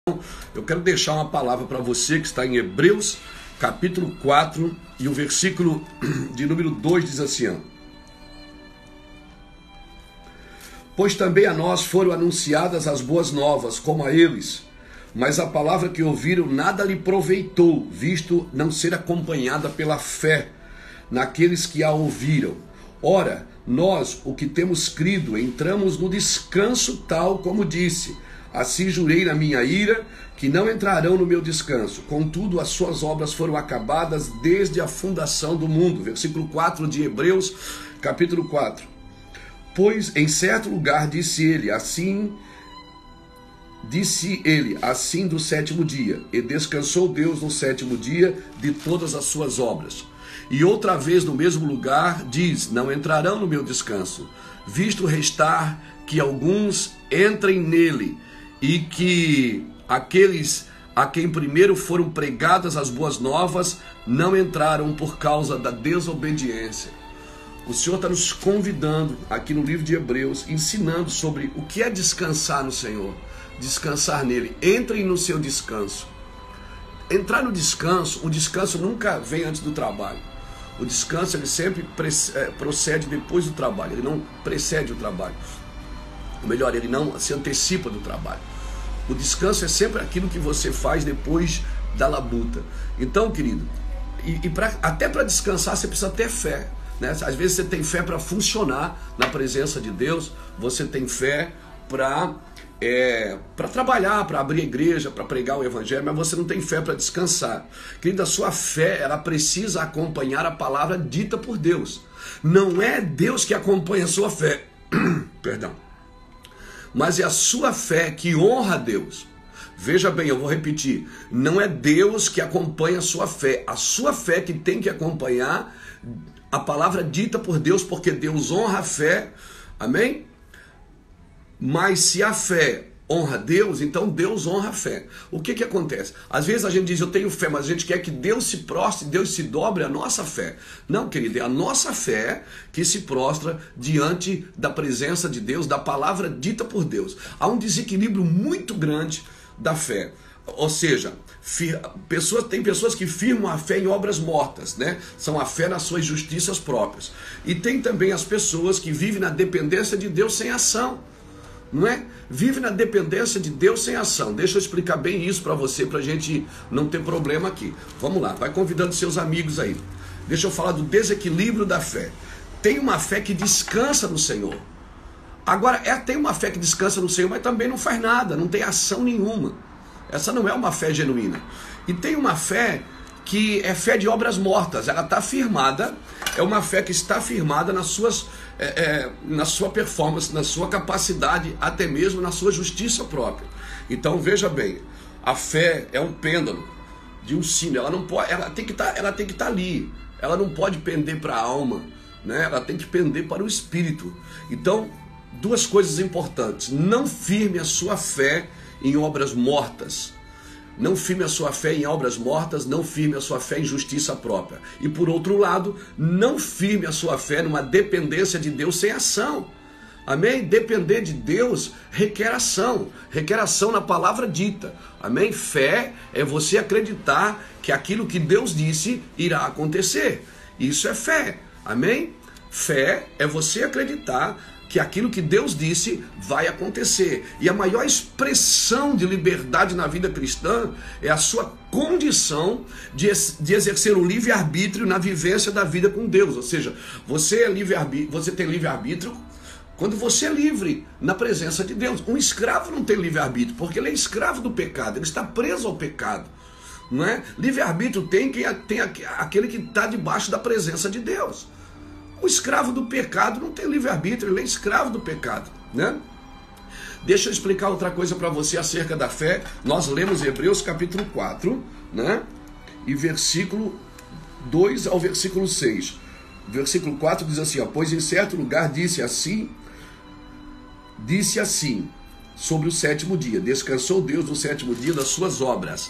Eu quero deixar uma palavra para você que está em Hebreus, capítulo 4, e o versículo de número 2 diz assim, ó. Pois também a nós foram anunciadas as boas novas, como a eles, mas a palavra que ouviram nada lhe proveitou, visto não ser acompanhada pela fé naqueles que a ouviram. Ora, nós, o que temos crido, entramos no descanso tal como disse. Assim jurei na minha ira, que não entrarão no meu descanso. Contudo, as suas obras foram acabadas desde a fundação do mundo. Versículo 4 de Hebreus, capítulo 4. Pois em certo lugar disse ele, assim do sétimo dia, e descansou Deus no sétimo dia de todas as suas obras. E outra vez no mesmo lugar diz, não entrarão no meu descanso, visto restar que alguns entrem nele, e que aqueles a quem primeiro foram pregadas as boas novas não entraram por causa da desobediência. O Senhor está nos convidando aqui no livro de Hebreus, ensinando sobre o que é descansar no Senhor, descansar nele. Entrem no seu descanso. Entrar no descanso, o descanso nunca vem antes do trabalho. O descanso ele sempre procede depois do trabalho, ele não precede o trabalho. Ou melhor, ele não se antecipa do trabalho. O descanso é sempre aquilo que você faz depois da labuta. Então, querido, até para descansar você precisa ter fé, né? Às vezes você tem fé para funcionar na presença de Deus, você tem fé para trabalhar, para abrir a igreja, para pregar o evangelho, mas você não tem fé para descansar. Querido, a sua fé, ela precisa acompanhar a palavra dita por Deus. Não é Deus que acompanha a sua fé, perdão, mas é a sua fé que honra a Deus. Veja bem, eu vou repetir, não é Deus que acompanha a sua fé que tem que acompanhar a palavra dita por Deus, porque Deus honra a fé, amém? Mas se a fé honra Deus, então Deus honra a fé. O que acontece? Às vezes a gente diz, eu tenho fé, mas a gente quer que Deus se prostre, Deus se dobre a nossa fé. Não, querido, é a nossa fé que se prostra diante da presença de Deus, da palavra dita por Deus. Há um desequilíbrio muito grande da fé. Ou seja, tem pessoas que firmam a fé em obras mortas, né? São a fé nas suas justiças próprias. E tem também as pessoas que vivem na dependência de Deus sem ação. Não é? Vive na dependência de Deus sem ação. Deixa eu explicar bem isso para você, para a gente não ter problema aqui. Vamos lá, vai convidando seus amigos aí. Deixa eu falar do desequilíbrio da fé. Tem uma fé que descansa no Senhor. Agora, tem uma fé que descansa no Senhor, mas também não faz nada, não tem ação nenhuma. Essa não é uma fé genuína. E tem uma fé que é fé de obras mortas. Ela está firmada, é uma fé que está firmada na sua performance, na sua capacidade, até mesmo na sua justiça própria. Então veja bem, a fé é um pêndulo de um sino. Ela tem que estar ali. Ela não pode pender para a alma, né? Ela tem que pender para o espírito. Então, duas coisas importantes: não firme a sua fé em obras mortas. Não firme a sua fé em obras mortas, não firme a sua fé em justiça própria. E por outro lado, não firme a sua fé numa dependência de Deus sem ação. Amém? Depender de Deus requer ação na palavra dita. Amém? Fé é você acreditar que aquilo que Deus disse irá acontecer. Isso é fé. Amém? Fé é você acreditar que aquilo que Deus disse vai acontecer. E a maior expressão de liberdade na vida cristã é a sua condição de exercer o livre-arbítrio na vivência da vida com Deus. Ou seja, você tem livre-arbítrio quando você é livre na presença de Deus. Um escravo não tem livre-arbítrio, porque ele é escravo do pecado, ele está preso ao pecado. Não é? Livre-arbítrio tem aquele que está debaixo da presença de Deus. O escravo do pecado não tem livre-arbítrio, ele é escravo do pecado, né? Deixa eu explicar outra coisa para você acerca da fé. Nós lemos Hebreus capítulo 4, né? E versículo 2 ao versículo 6. Versículo 4 diz assim, ó, pois em certo lugar disse assim, sobre o sétimo dia, descansou Deus no sétimo dia das suas obras.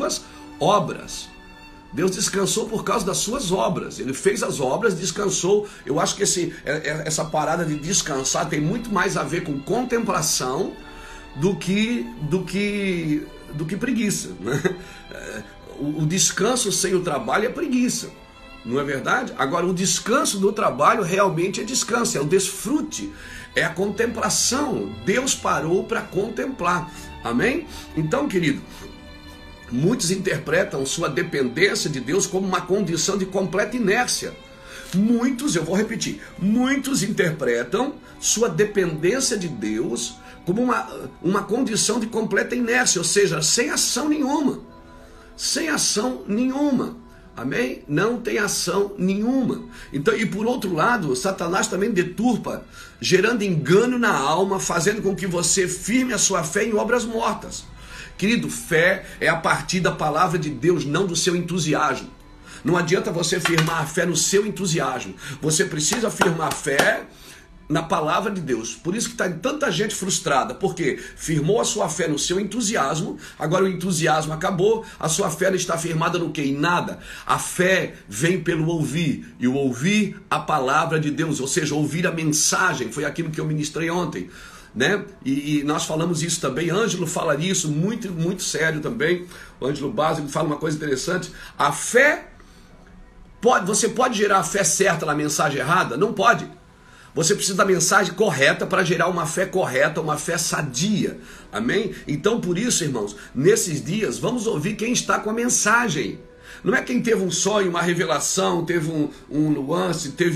Deus descansou por causa das suas obras. Ele fez as obras, descansou. Eu acho que essa parada de descansar tem muito mais a ver com contemplação do que do que preguiça, né? O descanso sem o trabalho é preguiça, não é verdade? Agora, o descanso do trabalho realmente é descanso, é o desfrute, é a contemplação. Deus parou para contemplar, amém? Então, querido, muitos interpretam sua dependência de Deus como uma condição de completa inércia. Muitos, eu vou repetir, muitos interpretam sua dependência de Deus como uma condição de completa inércia, ou seja, sem ação nenhuma. Sem ação nenhuma, amém? Não tem ação nenhuma. Então, e por outro lado, Satanás também deturpa, gerando engano na alma, fazendo com que você firme a sua fé em obras mortas. Querido, fé é a partir da palavra de Deus, não do seu entusiasmo. Não adianta você firmar a fé no seu entusiasmo. Você precisa firmar a fé na palavra de Deus. Por isso que está tanta gente frustrada, porque firmou a sua fé no seu entusiasmo, agora o entusiasmo acabou, a sua fé não está firmada no quê? Em nada. A fé vem pelo ouvir, e o ouvir a palavra de Deus, ou seja, ouvir a mensagem, foi aquilo que eu ministrei ontem, né? E nós falamos isso também, Ângelo fala isso muito, muito sério também, o Ângelo Básico fala uma coisa interessante, a fé, você pode gerar a fé certa na mensagem errada? Não pode. Você precisa da mensagem correta para gerar uma fé correta, uma fé sadia. Amém? Então, por isso, irmãos, nesses dias, vamos ouvir quem está com a mensagem. Não é quem teve um sonho, uma revelação, teve um nuance, teve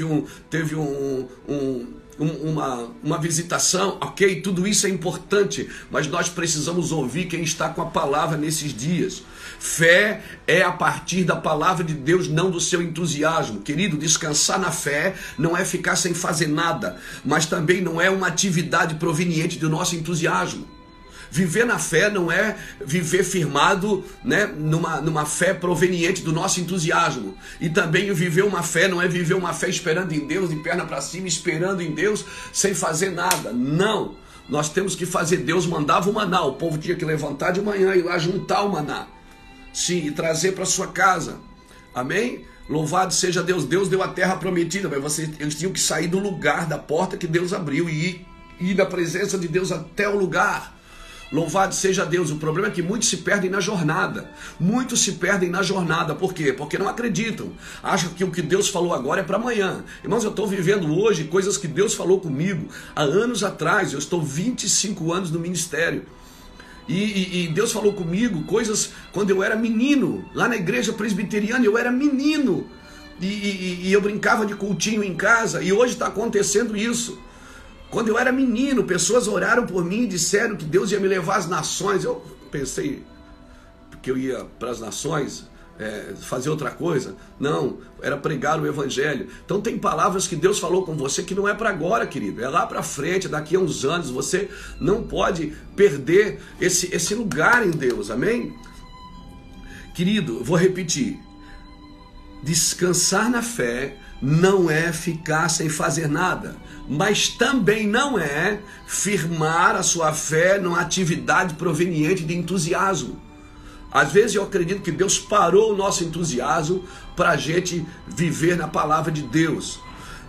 uma visitação, ok? Tudo isso é importante, mas nós precisamos ouvir quem está com a palavra nesses dias. Fé é a partir da palavra de Deus, não do seu entusiasmo. Querido, descansar na fé não é ficar sem fazer nada, mas também não é uma atividade proveniente do nosso entusiasmo. Viver na fé não é viver firmado, né, numa fé proveniente do nosso entusiasmo. E também viver uma fé não é viver uma fé esperando em Deus, de perna para cima, esperando em Deus, sem fazer nada. Não, nós temos que fazer. Deus mandava o maná, o povo tinha que levantar de manhã e ir lá juntar o maná. Sim, e trazer para sua casa. Amém? Louvado seja Deus. Deus deu a terra prometida, mas eles tinham que sair do lugar, da porta que Deus abriu e ir da presença de Deus até o lugar. Louvado seja Deus. O problema é que muitos se perdem na jornada. Muitos se perdem na jornada. Por quê? Porque não acreditam. Acham que o que Deus falou agora é para amanhã. Irmãos, eu estou vivendo hoje coisas que Deus falou comigo há anos atrás. Eu estou 25 anos no ministério. E Deus falou comigo coisas quando eu era menino. Lá na igreja presbiteriana eu era menino. E eu brincava de cultinho em casa. E hoje está acontecendo isso. Quando eu era menino, pessoas oraram por mim e disseram que Deus ia me levar às nações. Eu pensei que eu ia para as nações fazer outra coisa. Não, era pregar o evangelho. Então tem palavras que Deus falou com você que não é para agora, querido. É lá para frente, daqui a uns anos. Você não pode perder esse lugar em Deus, amém? Querido, vou repetir. Descansar na fé não é ficar sem fazer nada, mas também não é firmar a sua fé numa atividade proveniente de entusiasmo. Às vezes eu acredito que Deus parou o nosso entusiasmo para a gente viver na palavra de Deus.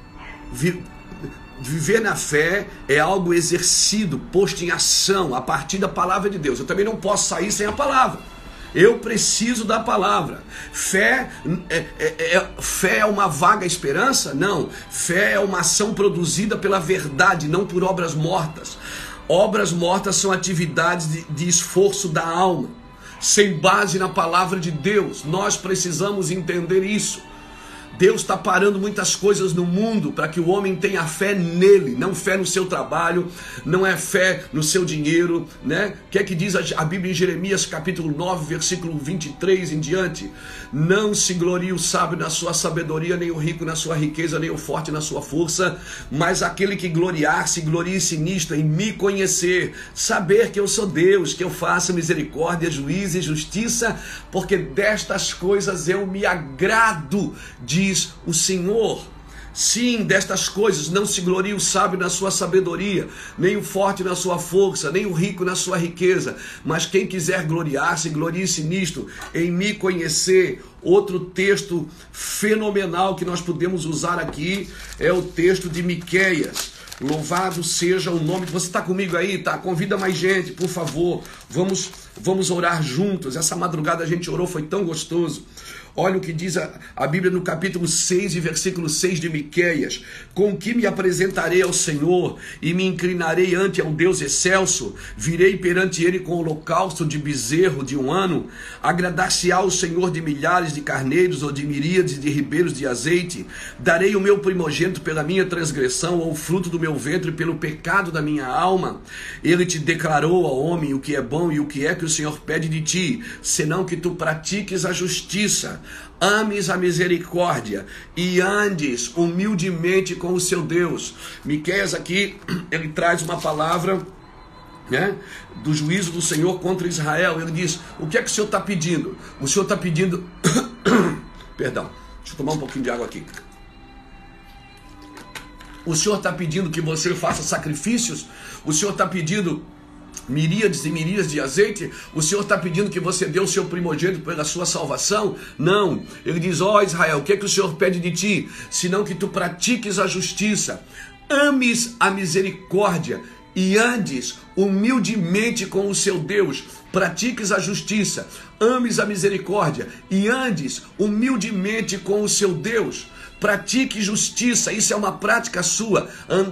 Viver na fé é algo exercido, posto em ação a partir da palavra de Deus. Eu também não posso sair sem a palavra. Eu preciso da palavra. Fé é uma vaga esperança? Não. Fé é uma ação produzida pela verdade, não por obras mortas. Obras mortas são atividades de esforço da alma, sem base na palavra de Deus. Nós precisamos entender isso. Deus está parando muitas coisas no mundo para que o homem tenha fé nele, não fé no seu trabalho, não é fé no seu dinheiro, né? O que é que diz a Bíblia em Jeremias capítulo 9, versículo 23 em diante? Não se glorie o sábio na sua sabedoria, nem o rico na sua riqueza, nem o forte na sua força, mas aquele que gloriar-se, glorie-se nisto, em me conhecer, saber que eu sou Deus, que eu faço misericórdia, juízo e justiça, porque destas coisas eu me agrado, diz o Senhor. Sim, destas coisas não se glorie o sábio na sua sabedoria, nem o forte na sua força, nem o rico na sua riqueza, mas quem quiser gloriar-se, glorie-se nisto, em me conhecer. Outro texto fenomenal que nós podemos usar aqui é o texto de Miqueias. Louvado seja o nome. Você está comigo aí, tá? Convida mais gente, por favor. Vamos Vamos orar juntos. Essa madrugada a gente orou, foi tão gostoso. Olha o que diz a Bíblia no capítulo 6 e versículo 6 de Miqueias. Com que me apresentarei ao Senhor e me inclinarei ante ao Deus excelso? Virei perante ele com holocausto de bezerro de um ano? Agradar-se-á o Senhor de milhares de carneiros ou de miríades de ribeiros de azeite? Darei o meu primogênito pela minha transgressão ou o fruto do meu ventre pelo pecado da minha alma? Ele te declarou, ó homem, o que é bom e o que é que o Senhor pede de ti, senão que tu pratiques a justiça, ames a misericórdia e andes humildemente com o seu Deus. Miqueias aqui, ele traz uma palavra, né, do juízo do Senhor contra Israel. Ele diz, o que é que o Senhor está pedindo? O Senhor está pedindo, perdão, deixa eu tomar um pouquinho de água aqui. O Senhor está pedindo que você faça sacrifícios? O Senhor está pedindo miríades e miríades de azeite? O Senhor está pedindo que você dê o seu primogênito pela sua salvação? Não. Ele diz, ó Israel, o que é que o Senhor pede de ti? Senão que tu pratiques a justiça, ames a misericórdia e andes humildemente com o seu Deus. Pratiques a justiça, ames a misericórdia e andes humildemente com o seu Deus. Pratique justiça, isso é uma prática sua.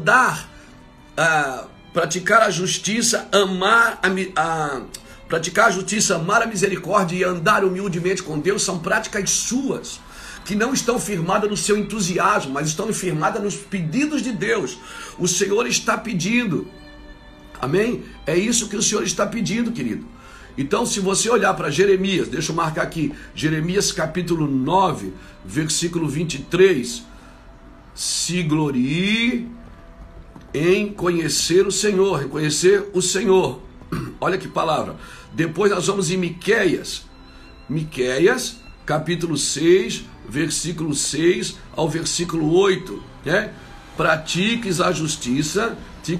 Praticar a justiça, praticar a justiça, amar a misericórdia e andar humildemente com Deus são práticas suas, que não estão firmadas no seu entusiasmo, mas estão firmadas nos pedidos de Deus. O Senhor está pedindo, amém? É isso que o Senhor está pedindo, querido. Então, se você olhar para Jeremias, deixa eu marcar aqui, Jeremias capítulo 9, versículo 23, se glorie em conhecer o Senhor, em conhecer o Senhor. Olha que palavra. Depois nós vamos em Miqueias, capítulo 6, versículo 6 ao versículo 8, né? Pratiques a justiça,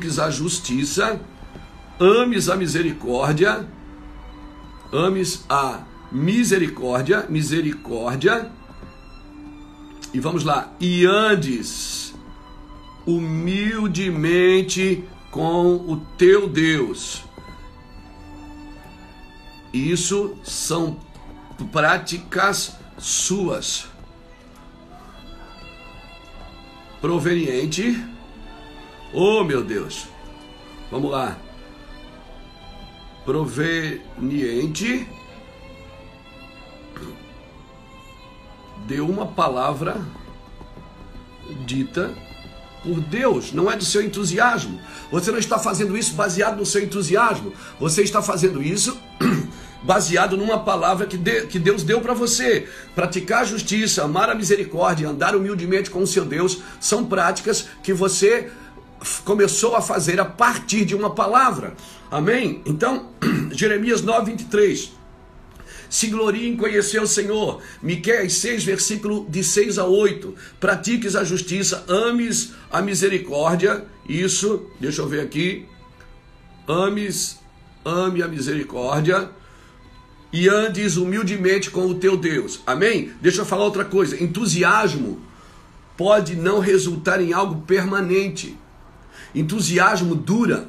ames a misericórdia, e vamos lá, e andes humildemente com o teu Deus. Isso são práticas suas, proveniente, oh meu Deus, vamos lá, proveniente de uma palavra dita por Deus, não é do seu entusiasmo. Você não está fazendo isso baseado no seu entusiasmo, você está fazendo isso baseado numa palavra que Deus deu para você. Praticar a justiça, amar a misericórdia, andar humildemente com o seu Deus, são práticas que você começou a fazer a partir de uma palavra, amém? Então, Jeremias 9, 23, se glorie em conhecer o Senhor. Miqueias 6, versículo de 6 a 8, pratiques a justiça, ames a misericórdia, isso, deixa eu ver aqui, ame a misericórdia e andes humildemente com o teu Deus, amém? Deixa eu falar outra coisa, entusiasmo pode não resultar em algo permanente. Entusiasmo dura.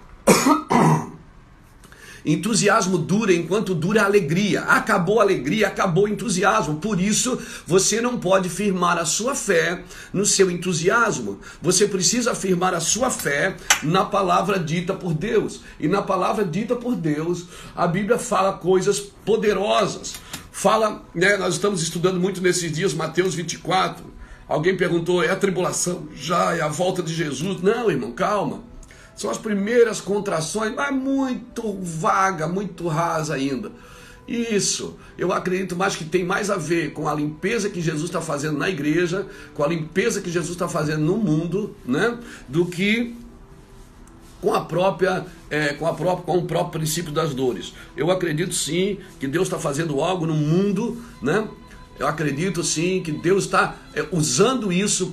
Entusiasmo dura enquanto dura a alegria. Acabou a alegria, acabou o entusiasmo. Por isso, você não pode firmar a sua fé no seu entusiasmo. Você precisa firmar a sua fé na palavra dita por Deus. E na palavra dita por Deus, a Bíblia fala coisas poderosas. Fala, né, nós estamos estudando muito nesses dias Mateus 24. Alguém perguntou, é a tribulação? Já, é a volta de Jesus? Não, irmão, calma. São as primeiras contrações, mas muito vaga, muito rasa ainda. Isso, eu acredito mais que tem mais a ver com a limpeza que Jesus está fazendo na igreja, com a limpeza que Jesus está fazendo no mundo, né? Do que com o próprio princípio das dores. Eu acredito sim que Deus está fazendo algo no mundo, né? Eu acredito sim que Deus está usando isso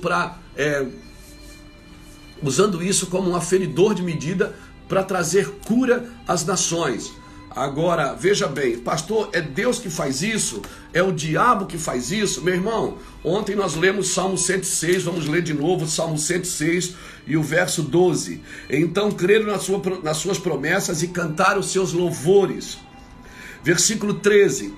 como um aferidor de medida para trazer cura às nações. Agora, veja bem, pastor, é Deus que faz isso? É o diabo que faz isso? Meu irmão, ontem nós lemos Salmo 106, vamos ler de novo Salmo 106 e o verso 12. Então creram nas suas promessas e cantaram os seus louvores. Versículo 13.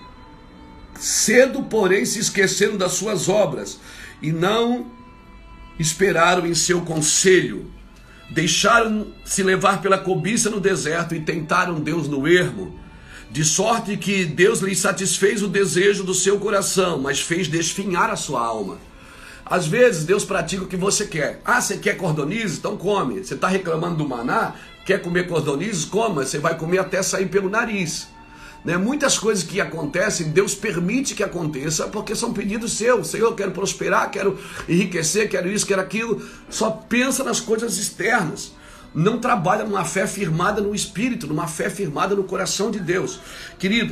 Cedo, porém, se esqueceram das suas obras e não esperaram em seu conselho. Deixaram-se levar pela cobiça no deserto e tentaram Deus no ermo. De sorte que Deus lhes satisfez o desejo do seu coração, mas fez desfinhar a sua alma. Às vezes Deus pratica o que você quer. Ah, você quer cordonices? Então come. Você está reclamando do maná? Quer comer cordonices? Coma. Você vai comer até sair pelo nariz. Muitas coisas que acontecem, Deus permite que aconteça, porque são pedidos seus. Senhor, eu quero prosperar, quero enriquecer, quero isso, quero aquilo. Só pensa nas coisas externas. Não trabalha numa fé firmada no Espírito, numa fé firmada no coração de Deus. Querido,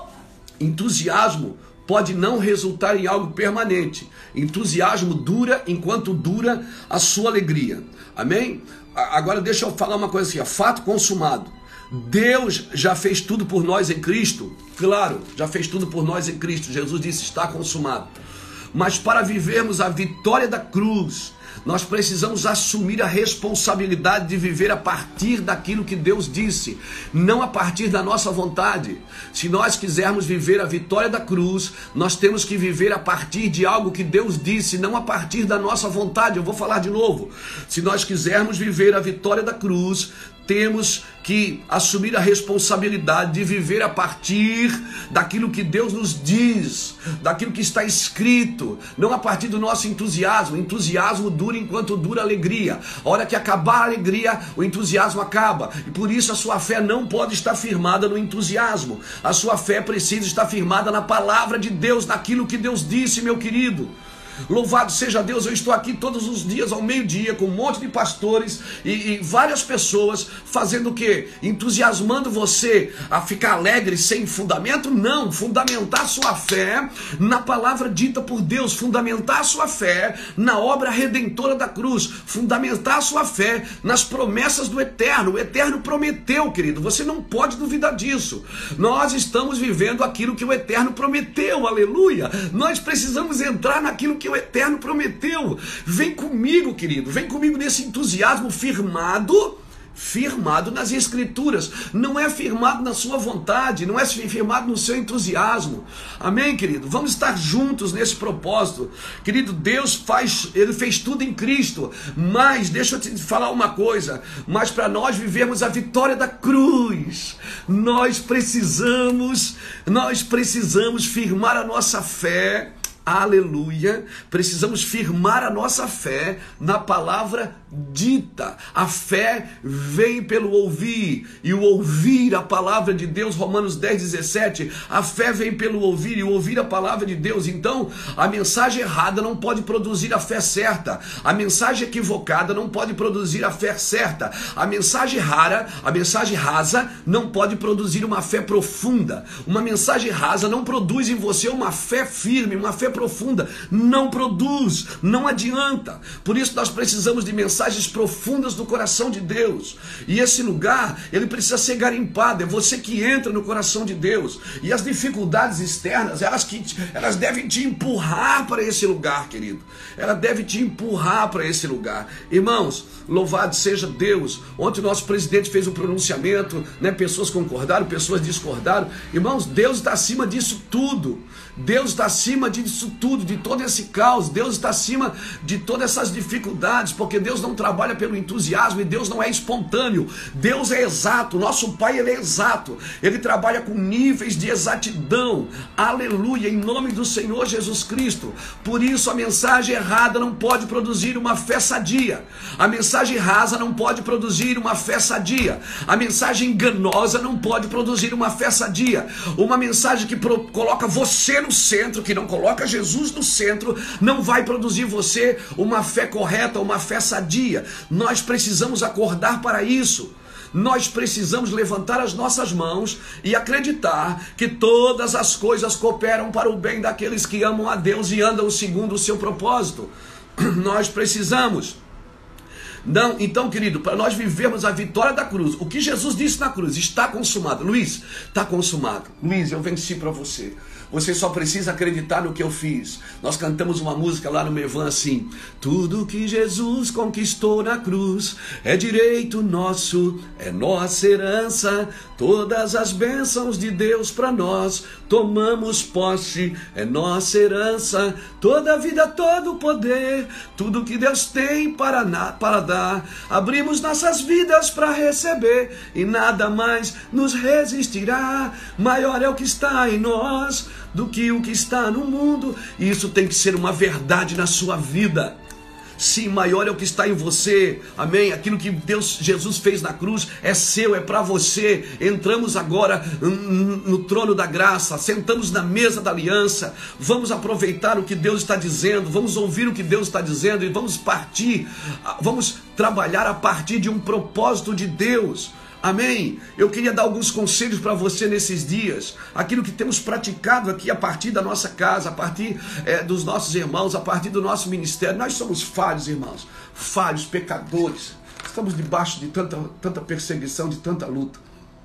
entusiasmo pode não resultar em algo permanente. Entusiasmo dura enquanto dura a sua alegria. Amém? Agora deixa eu falar uma coisa assim, fato consumado. Deus já fez tudo por nós em Cristo? Claro, já fez tudo por nós em Cristo. Jesus disse, está consumado. Mas para vivermos a vitória da cruz, nós precisamos assumir a responsabilidade de viver a partir daquilo que Deus disse, não a partir da nossa vontade. Se nós quisermos viver a vitória da cruz, nós temos que viver a partir de algo que Deus disse, não a partir da nossa vontade. Eu vou falar de novo. Se nós quisermos viver a vitória da cruz, temos que assumir a responsabilidade de viver a partir daquilo que Deus nos diz, daquilo que está escrito, não a partir do nosso entusiasmo. O entusiasmo dura enquanto dura a alegria. A hora que acabar a alegria, o entusiasmo acaba. E por isso a sua fé não pode estar firmada no entusiasmo. A sua fé precisa estar firmada na palavra de Deus, naquilo que Deus disse, meu querido. Louvado seja Deus, eu estou aqui todos os dias ao meio-dia com um monte de pastores e várias pessoas fazendo o quê? Entusiasmando você a ficar alegre sem fundamento? Não, fundamentar sua fé na palavra dita por Deus, fundamentar sua fé na obra redentora da cruz, fundamentar sua fé nas promessas do Eterno. O Eterno prometeu, querido, você não pode duvidar disso. Nós estamos vivendo aquilo que o Eterno prometeu, aleluia. Nós precisamos entrar naquilo que o Eterno prometeu. Vem comigo, querido, vem comigo nesse entusiasmo firmado nas Escrituras. Não é firmado na sua vontade, não é firmado no seu entusiasmo. Amém, querido? Vamos estar juntos nesse propósito. Querido, Deus Ele fez tudo em Cristo, mas deixa eu te falar uma coisa, mas para nós vivermos a vitória da cruz, nós precisamos firmar a nossa fé. Aleluia, precisamos firmar a nossa fé na palavra dita. A fé vem pelo ouvir, e o ouvir a palavra de Deus, Romanos 10:17, a fé vem pelo ouvir, e o ouvir a palavra de Deus. Então, a mensagem errada não pode produzir a fé certa, a mensagem equivocada não pode produzir a fé certa, a mensagem rasa não pode produzir uma fé profunda. Uma mensagem rasa não produz em você uma fé firme, uma fé profunda, não produz, não adianta. Por isso nós precisamos de mensagens profundas do coração de Deus, e esse lugar, ele precisa ser garimpado. É você que entra no coração de Deus, e as dificuldades externas, elas devem te empurrar para esse lugar, querido. Ela deve te empurrar para esse lugar. Irmãos, louvado seja Deus. Ontem o nosso presidente fez um pronunciamento, pessoas concordaram, pessoas discordaram. Irmãos, Deus está acima disso tudo. Deus está acima disso tudo, de todo esse caos. Deus está acima de todas essas dificuldades, porque Deus não trabalha pelo entusiasmo, e Deus não é espontâneo. Deus é exato. Nosso Pai, Ele é exato. Ele trabalha com níveis de exatidão. Aleluia, em nome do Senhor Jesus Cristo. Por isso a mensagem errada não pode produzir uma fé sadia. A mensagem rasa não pode produzir uma fé sadia. A mensagem enganosa não pode produzir uma fé sadia. Uma mensagem que coloca você no centro, que não coloca Jesus no centro, não vai produzir você uma fé correta, uma fé sadia. Nós precisamos acordar para isso. Nós precisamos levantar as nossas mãos e acreditar que todas as coisas cooperam para o bem daqueles que amam a Deus e andam segundo o seu propósito. Nós precisamos Não, então, querido, para nós vivermos a vitória da cruz, o que Jesus disse na cruz, está consumado. Luiz, está consumado. Luiz, eu venci para você. Você só precisa acreditar no que eu fiz. Nós cantamos uma música lá no Mevan assim: tudo que Jesus conquistou na cruz é direito nosso, é nossa herança. Todas as bênçãos de Deus para nós tomamos posse, é nossa herança. Toda a vida, todo o poder, tudo que Deus tem para dar, abrimos nossas vidas para receber e nada mais nos resistirá. Maior é o que está em nós do que o que está no mundo. E isso tem que ser uma verdade na sua vida. Sim, maior é o que está em você, amém? Aquilo que Jesus fez na cruz é seu, é para você. Entramos agora no trono da graça, sentamos na mesa da aliança, vamos aproveitar o que Deus está dizendo, vamos ouvir o que Deus está dizendo e vamos trabalhar a partir de um propósito de Deus. Amém? Eu queria dar alguns conselhos para você nesses dias, aquilo que temos praticado aqui a partir da nossa casa, a partir dos nossos irmãos, a partir do nosso ministério. Nós somos falhos, irmãos, falhos, pecadores, estamos debaixo de tanta perseguição, de tanta luta.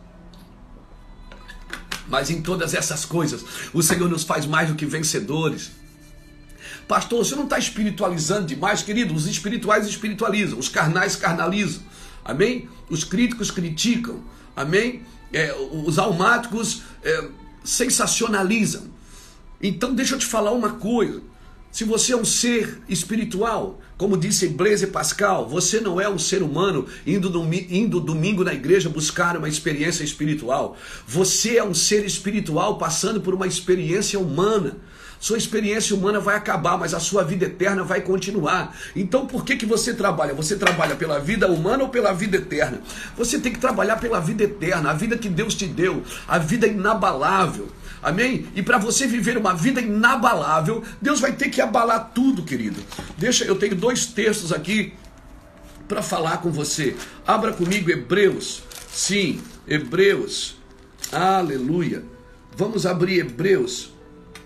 Mas em todas essas coisas, o Senhor nos faz mais do que vencedores. Pastor, você não está espiritualizando demais, querido? Os espirituais espiritualizam, os carnais carnalizam. Amém? Os críticos criticam. Amém? Os almáticos sensacionalizam. Então deixa eu te falar uma coisa. Se você é um ser espiritual, como disse Blaise Pascal, você não é um ser humano indo domingo na igreja buscar uma experiência espiritual. Você é um ser espiritual passando por uma experiência humana. Sua experiência humana vai acabar, mas a sua vida eterna vai continuar. Então por que você trabalha? Você trabalha pela vida humana ou pela vida eterna? Você tem que trabalhar pela vida eterna, a vida que Deus te deu, a vida inabalável. Amém? E para você viver uma vida inabalável, Deus vai ter que abalar tudo, querido. Eu tenho 2 textos aqui para falar com você. Abra comigo Hebreus. Sim, Hebreus. Aleluia. Vamos abrir Hebreus.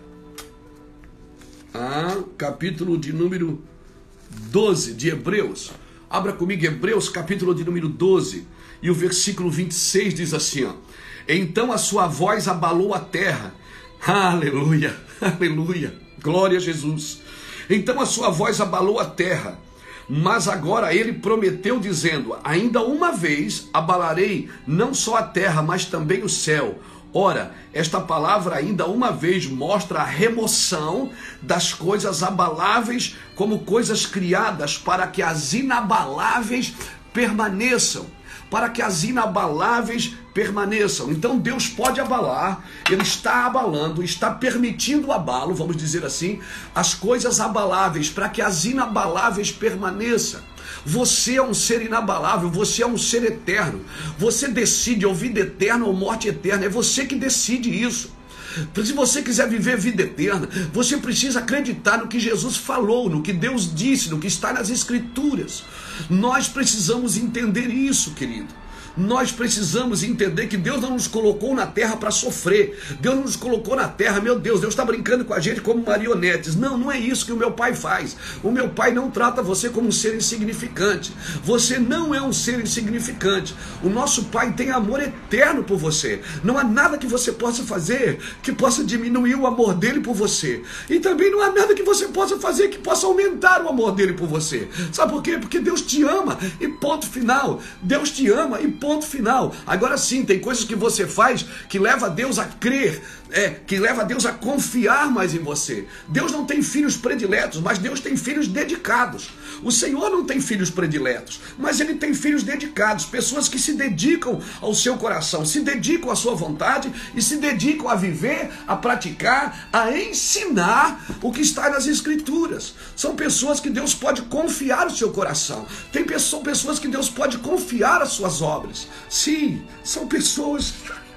Capítulo de número 12 de Hebreus. Abra comigo Hebreus, capítulo de número 12. E o versículo 26 diz assim, ó: então a sua voz abalou a terra. Aleluia, aleluia, glória a Jesus. Então a sua voz abalou a terra. Mas agora ele prometeu dizendo: ainda uma vez abalarei não só a terra, mas também o céu. Ora, esta palavra ainda uma vez mostra a remoção das coisas abaláveis como coisas criadas para que as inabaláveis permaneçam. Para que as inabaláveis permaneçam. Então Deus pode abalar, Ele está abalando, está permitindo o abalo, vamos dizer assim, as coisas abaláveis, para que as inabaláveis permaneçam. Você é um ser inabalável, você é um ser eterno. Você decide ou vida eterna ou morte eterna, é você que decide isso. Se você quiser viver vida eterna, você precisa acreditar no que Jesus falou, no que Deus disse, no que está nas Escrituras. Nós precisamos entender isso, querido. Nós precisamos entender que Deus não nos colocou na terra para sofrer. Deus não nos colocou na terra, meu Deus está brincando com a gente como marionetes. Não, não é isso que o meu pai faz. O meu pai não trata você como um ser insignificante. Você não é um ser insignificante. O nosso pai tem amor eterno por você. Não há nada que você possa fazer que possa diminuir o amor dele por você. E também não há nada que você possa fazer que possa aumentar o amor dele por você. Sabe por quê? Porque Deus te ama e ponto final. Deus te ama e ponto final. Agora sim, tem coisas que você faz que leva a Deus a crer, que leva a Deus a confiar mais em você. Deus não tem filhos prediletos, mas Deus tem filhos dedicados. O Senhor não tem filhos prediletos, mas Ele tem filhos dedicados, pessoas que se dedicam ao seu coração, se dedicam à sua vontade e se dedicam a viver, a praticar, a ensinar o que está nas Escrituras. São pessoas que Deus pode confiar o seu coração. São pessoas que Deus pode confiar as suas obras. Sim, são pessoas.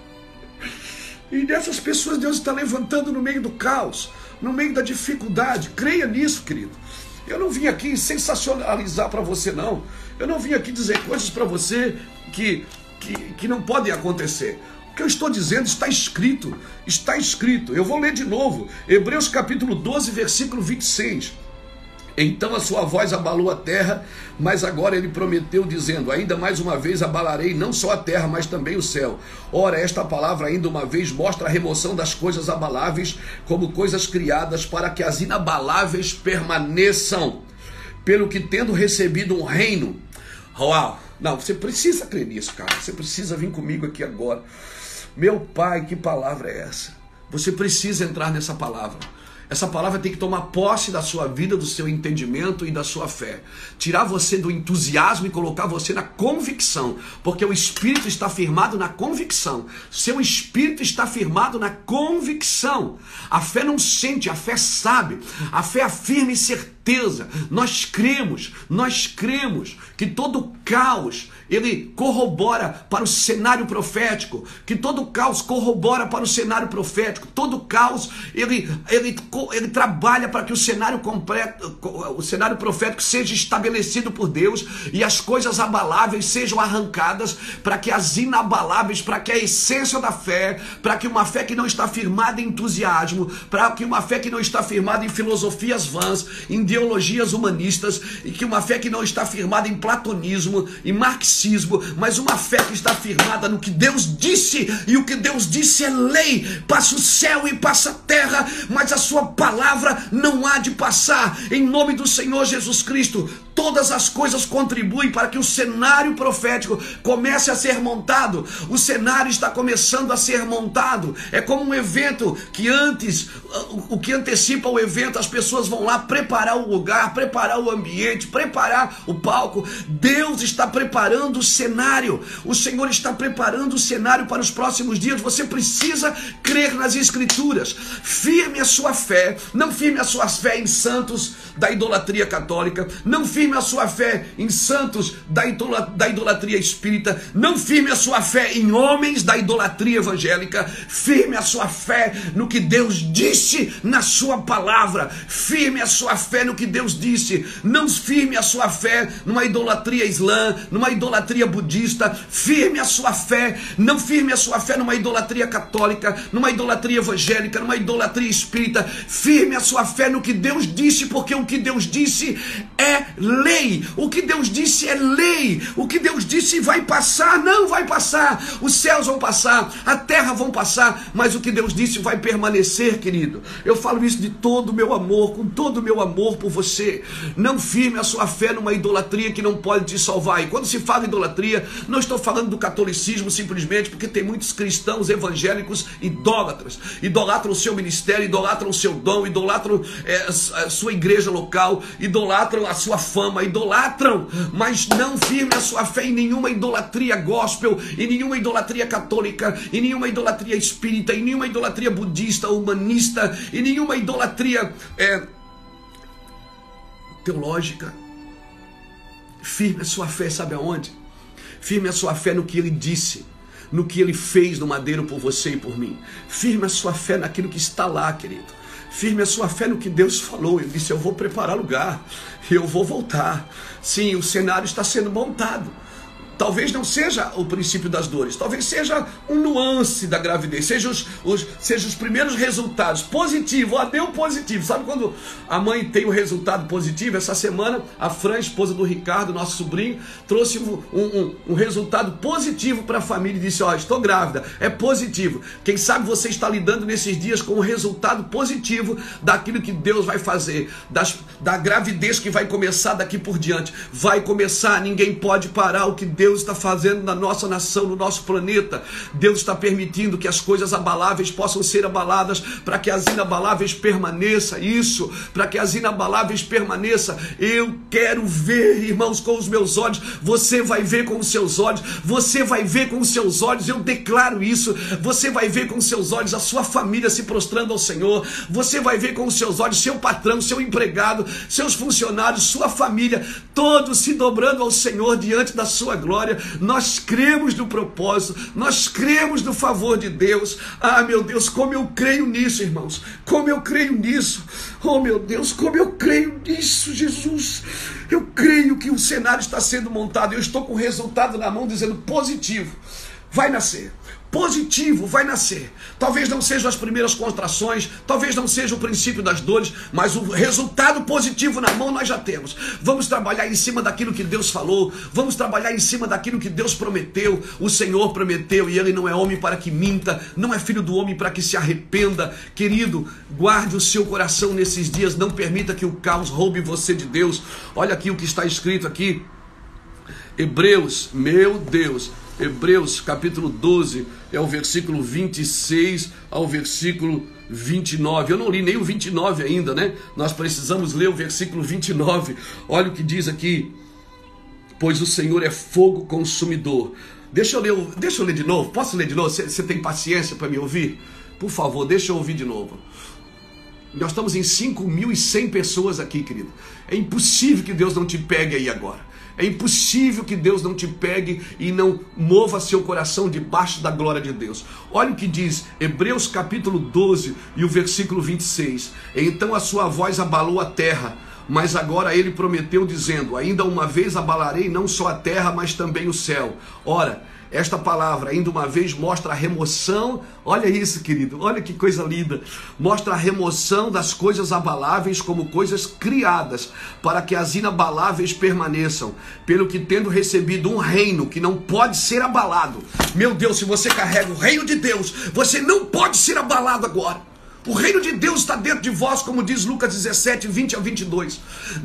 E dessas pessoas Deus está levantando no meio do caos, no meio da dificuldade. Creia nisso, querido. Eu não vim aqui sensacionalizar para você, não. Eu não vim aqui dizer coisas para você que não podem acontecer. O que eu estou dizendo está escrito. Está escrito. Eu vou ler de novo. Hebreus capítulo 12, versículo 26. Então a sua voz abalou a terra, mas agora ele prometeu, dizendo: ainda mais uma vez abalarei não só a terra, mas também o céu. Ora, esta palavra ainda uma vez mostra a remoção das coisas abaláveis como coisas criadas, para que as inabaláveis permaneçam. Pelo que, tendo recebido um reino... Uau! Não, você precisa crer nisso, cara. Você precisa vir comigo aqui agora. Meu Pai, que palavra é essa? Você precisa entrar nessa palavra. Essa palavra tem que tomar posse da sua vida, do seu entendimento e da sua fé. Tirar você do entusiasmo e colocar você na convicção. Porque o Espírito está firmado na convicção. Seu Espírito está firmado na convicção. A fé não sente, a fé sabe. A fé afirma em certeza. Nós cremos que todo caos, ele corrobora para o cenário profético. Que todo caos corrobora para o cenário profético. Todo caos, ele trabalha para que o cenário profético seja estabelecido por Deus e as coisas abaláveis sejam arrancadas, para que as inabaláveis, para que a essência da fé, para que uma fé que não está firmada em entusiasmo, para que uma fé que não está firmada em filosofias vãs, em ideologias humanistas, e que uma fé que não está firmada em platonismo, em marxismo, mas uma fé que está firmada no que Deus disse, e o que Deus disse é lei. Passa o céu e passa a terra, mas a sua palavra não há de passar. Em nome do Senhor Jesus Cristo, todas as coisas contribuem para que o cenário profético comece a ser montado. O cenário está começando a ser montado. É como um evento que antes, o que antecipa o evento, as pessoas vão lá preparar o lugar, preparar o ambiente, preparar o palco. Deus está preparando o cenário. O Senhor está preparando o cenário para os próximos dias. Você precisa crer nas Escrituras. Firme a sua fé. Não firme a sua fé em santos da idolatria católica. Não firme a sua fé em santos da idolatria espírita. Não firme a sua fé em homens da idolatria evangélica. Firme a sua fé no que Deus disse na sua palavra. Firme a sua fé no que Deus disse. Não firme a sua fé numa idolatria islã, numa idolatria budista. Firme a sua fé. Não firme a sua fé numa idolatria católica, numa idolatria evangélica, numa idolatria espírita. Firme a sua fé no que Deus disse, porque o que Deus disse é lei. O que Deus disse é lei. O que Deus disse vai passar, não vai passar. Os céus vão passar, a terra vão passar, mas o que Deus disse vai permanecer, querido. Eu falo isso de todo o meu amor, com todo o meu amor por você. Não firme a sua fé numa idolatria que não pode te salvar. E quando se fala idolatria, não estou falando do catolicismo simplesmente, porque tem muitos cristãos evangélicos idólatras. Idolatram o seu ministério, idolatram o seu dom, idolatram a sua igreja local, idolatram a sua fama, idolatram, mas não firme a sua fé em nenhuma idolatria gospel, em nenhuma idolatria católica, em nenhuma idolatria espírita, em nenhuma idolatria budista, humanista, em nenhuma idolatria teológica. Firme a sua fé, sabe aonde? Firme a sua fé no que Ele disse, no que Ele fez no madeiro por você e por mim. Firme a sua fé naquilo que está lá, querido. Firme a sua fé no que Deus falou. Ele disse: eu vou preparar lugar, eu vou voltar. Sim, o cenário está sendo montado. Talvez não seja o princípio das dores, talvez seja um nuance da gravidez, seja os primeiros resultados positivos. Deu positivo. Sabe quando a mãe tem o resultado positivo? Essa semana a Fran, esposa do Ricardo, nosso sobrinho, trouxe um resultado positivo para a família e disse: estou grávida. É positivo. Quem sabe você está lidando nesses dias com o resultado positivo daquilo que Deus vai fazer, da gravidez que vai começar daqui por diante. Vai começar, ninguém pode parar o que Deus está fazendo na nossa nação, no nosso planeta. Deus está permitindo que as coisas abaláveis possam ser abaladas, para que as inabaláveis permaneçam. Isso, para que as inabaláveis permaneçam. Eu quero ver, irmãos, com os meus olhos. Você vai ver com os seus olhos. Você vai ver com os seus olhos. Eu declaro isso. Você vai ver com os seus olhos a sua família se prostrando ao Senhor. Você vai ver com os seus olhos seu patrão, seu empregado, seus funcionários, sua família, todos se dobrando ao Senhor diante da sua glória. Nós cremos no propósito, nós cremos no favor de Deus. Ah, meu Deus, como eu creio nisso, irmãos, como eu creio nisso. Oh, meu Deus, como eu creio nisso, Jesus. Eu creio que o cenário está sendo montado. Eu estou com o resultado na mão dizendo: positivo, vai nascer. positivo vai nascer. Talvez não sejam as primeiras contrações, talvez não seja o princípio das dores, mas o resultado positivo na mão nós já temos. Vamos trabalhar em cima daquilo que Deus falou, vamos trabalhar em cima daquilo que Deus prometeu. O Senhor prometeu e Ele não é homem para que minta, não é filho do homem para que se arrependa. Querido, guarde o seu coração nesses dias, não permita que o caos roube você de Deus. Olha aqui o que está escrito aqui, Hebreus, meu Deus, Hebreus capítulo 12, é o versículo 26 ao versículo 29. Eu não li nem o 29 ainda, né? Nós precisamos ler o versículo 29. Olha o que diz aqui. Pois o Senhor é fogo consumidor. Deixa eu ler de novo. Posso ler de novo? Você tem paciência para me ouvir? Por favor, deixa eu ouvir de novo. Nós estamos em 5.100 pessoas aqui, querido. É impossível que Deus não te pegue aí agora. É impossível que Deus não te pegue e não mova seu coração debaixo da glória de Deus. Olha o que diz Hebreus capítulo 12 e o versículo 26. Então a sua voz abalou a terra, mas agora ele prometeu dizendo, ainda uma vez abalarei não só a terra, mas também o céu. Ora, esta palavra, ainda uma vez, mostra a remoção, olha isso, querido, olha que coisa linda, mostra a remoção das coisas abaláveis como coisas criadas, para que as inabaláveis permaneçam, pelo que tendo recebido um reino que não pode ser abalado. Meu Deus, se você carrega o reino de Deus, você não pode ser abalado agora. O reino de Deus está dentro de vós, como diz Lucas 17, 20 a 22.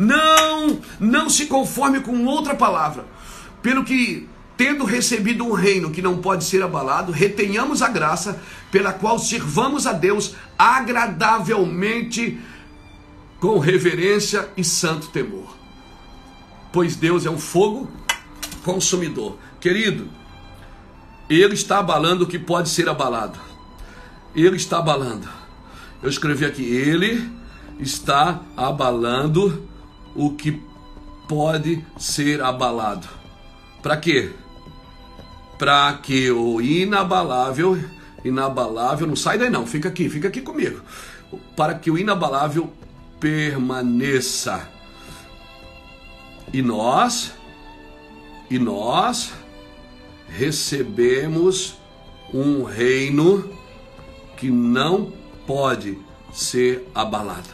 Não se conforme com outra palavra, pelo que tendo recebido um reino que não pode ser abalado, retenhamos a graça pela qual sirvamos a Deus agradavelmente, com reverência e santo temor. Pois Deus é um fogo consumidor. Querido, Ele está abalando o que pode ser abalado. Ele está abalando. Eu escrevi aqui, Ele está abalando o que pode ser abalado. Para quê? Para que o inabalável, não sai daí não, fica aqui comigo. Para que o inabalável permaneça. E nós recebemos um reino que não pode ser abalado.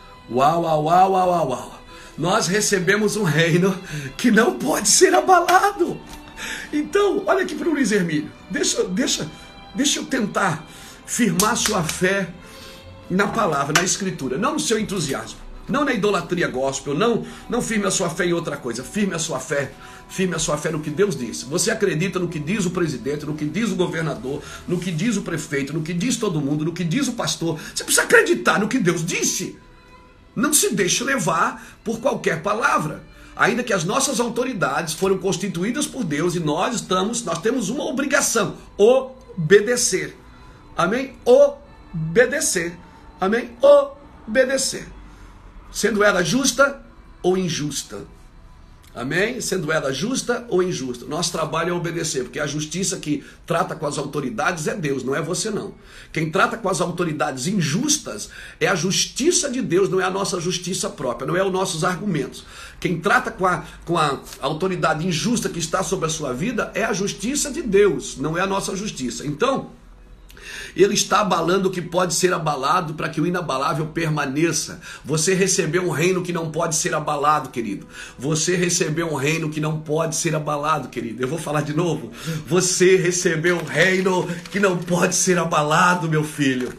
Uau. Nós recebemos um reino que não pode ser abalado. Então, olha aqui para o Luiz Hermínio. Deixa eu tentar firmar sua fé na palavra, na escritura, não no seu entusiasmo, não na idolatria gospel, não firme a sua fé em outra coisa, firme a sua fé no que Deus disse. Você acredita no que diz o presidente, no que diz o governador, no que diz o prefeito, no que diz todo mundo, no que diz o pastor. Você precisa acreditar no que Deus disse. Não se deixe levar por qualquer palavra. Ainda que as nossas autoridades foram constituídas por Deus e nós temos uma obrigação, obedecer. Amém? Obedecer. Amém? Obedecer. Sendo ela justa ou injusta. Amém? Sendo ela justa ou injusta. Nosso trabalho é obedecer, porque a justiça que trata com as autoridades é Deus, não é você não. Quem trata com as autoridades injustas é a justiça de Deus, não é a nossa justiça própria, não é os nossos argumentos. Quem trata com a autoridade injusta que está sobre a sua vida é a justiça de Deus, não é a nossa justiça. Então, Ele está abalando o que pode ser abalado para que o inabalável permaneça. Você recebeu um reino que não pode ser abalado, querido. Você recebeu um reino que não pode ser abalado, querido. Eu vou falar de novo. Você recebeu um reino que não pode ser abalado, meu filho.